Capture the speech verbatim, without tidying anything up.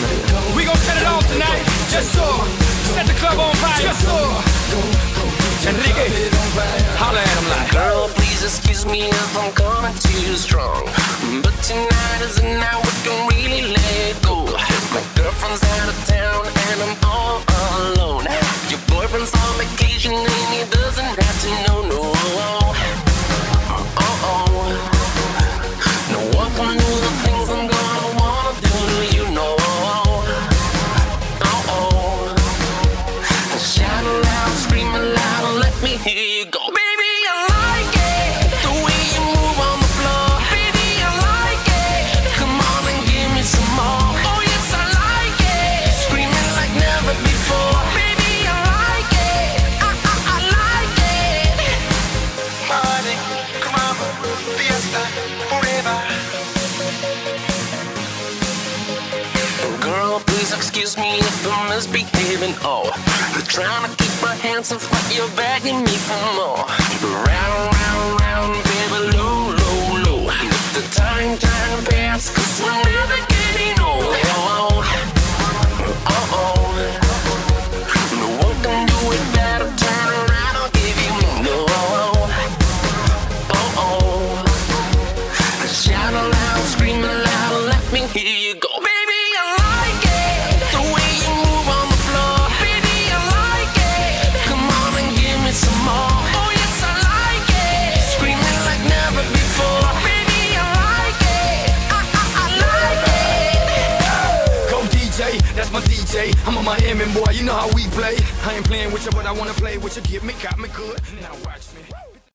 We gon' set it off tonight. Just so. Set the club on fire. Just so. Enrique, holla at him like. Girl, please excuse me if I'm coming too strong, but tonight is the night we can really let go. My girlfriend's out of town and I'm all alone. Your boyfriend's on vacation and he doesn't have to know, no. Uh-oh. No one can do the things I'm gonna wanna do, you know. Uh-oh. Shout aloud, scream aloud, let me hear you go. Baby, I like it, the way you move on the floor. Baby, I like it, come on and give me some more. Oh yes, I like it, screaming like never before. Baby, I like it, I, I, I like it. Party, come on, fiesta, forever. Girl, please excuse me if I'm misbehaving. Oh, trying to keep my hands off, but you're begging me for more. Round, round, round, baby, low, low, low. Let the time, time pass, cause we're never getting old. Oh, oh, oh. No one can do it better. Turn around, I'll give you more. No, oh, oh. Shout aloud, scream aloud, let me hear you go. Baby, I like it, the way you move on the floor. Baby, I like it, come on and give me some more. Oh yes, I like it, screaming like never before. Baby, I like it, I, I, I like it. Go D J, that's my D J. I'm a Miami boy, you know how we play. I ain't playing with you, but I wanna play with you. Give me, got me good. Now watch me.